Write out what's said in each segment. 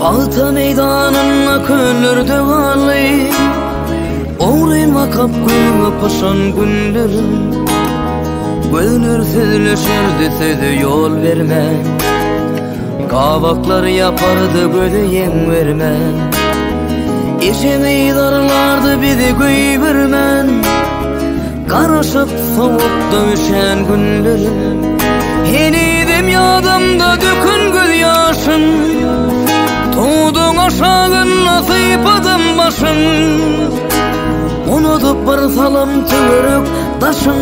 Balta meydanına kölürde varlay, oğrayma kapkını paşan günlerim. Gönür sizleşirdi size yol verme, kavaklar yapardı göleyen verme. İçini darlardı bizi güybermen, karışıp soğuk dövüşen günlerim. Henidim yadımda dökün göz yaşın, tuğdun aşağına sıypadım başın. Unutup bir salam tüvürük taşın,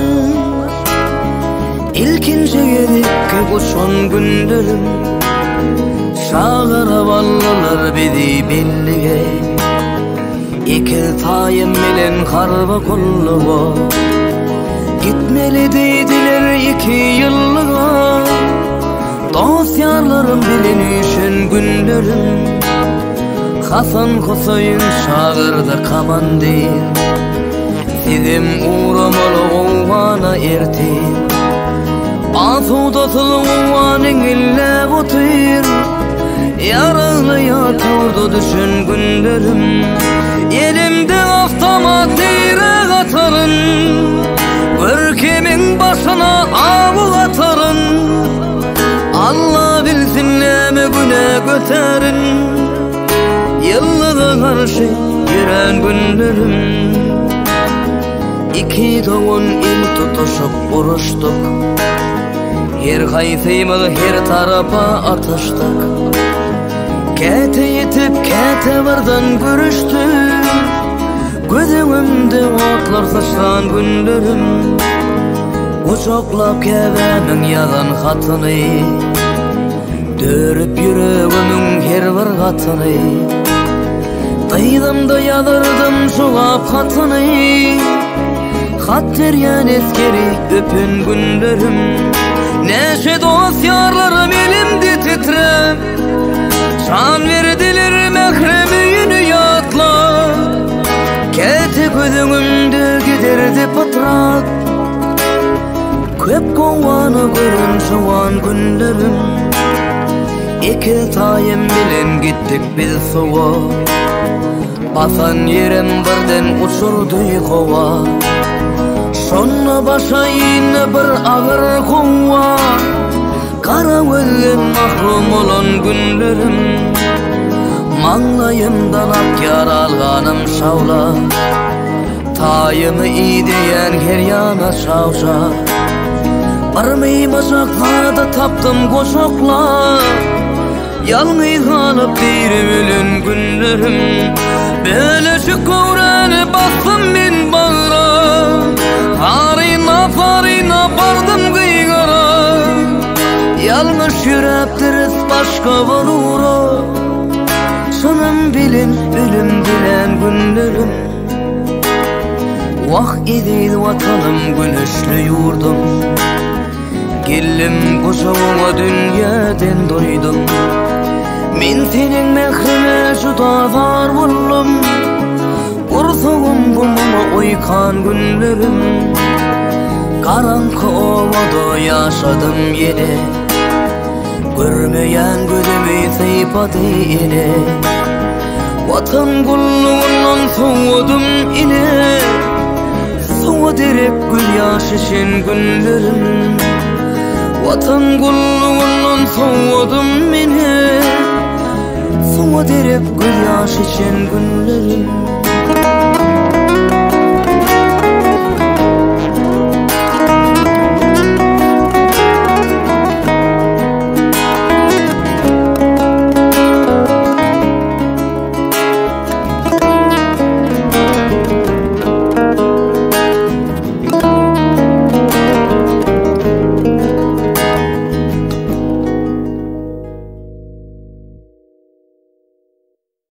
İlkinci yedikki kuşun günlerim. Şağır havalılar bizi belliye, İkil tayım bilen karba kulluğa. Gitmeli deydiler 2 yıllığa, dost yarlarım bilinişin günlerim. Hasan Hüseyin şağırda kamandir, sizim uğramalı ovana ertir. Asudatılı ovanın ille butir, yaralı yatırdı düşün günlerim. Elimde avtomat direk atarın, ülkemin başına avul atarın. Allah bilsin neme güne göterin, yıllığa karşı giren günlerim. 2 doğun il tutuşup vuruştuk, her kayfımız her tarafa atıştık. Kete yetip kete vardan görüştük, gözümde otlar saçlan günlerim. Uçoklap kebemin yalan hatını, dörüp yüreğimin her bir katını. Daydım da yadırdım şulap hatını, hat veryen eskeri öpün günlerim. Neşe dost yarlarım elimde titrem, şan verdiler mehremiyini yatla. Kete gözümde giderdi patrak, köp kovanı görün şu an günlerim. 2 tayım bilen gittik biz soğa, basan yerim birden uçurdu kova. Şonna başa yine bir ağır kova, kara gözden mahrum olan günlerim. Manglayımdan ak yaralganım şavla, tayımı iyi diyen her yana şavşa. Barmayım aşaklarda taptım koşokla, yalnız alıp dirim ölün günlerim. Böyle şu kovrani bastım ben bağıra, harina farina bardım gıygara. Yalnız yürekdiriz başka varura, şunun bilin ölüm dilen günlerim. Vah idiydi vatanım güneşli yurdum, gellim kucağıma dünyadan doydum. Men senin mehrine juda var buldum, kursuğum bulmama uykan günlerim. Karanlık ovada yaşadım yine, görmeyen gözümü seypadı yine. Vatan kulluğundan soğudum yine, soğuderek gül yaşışın günlerim. Vatan kulluğundan soğudum yine, soğuderek gül yaşışın günlerim.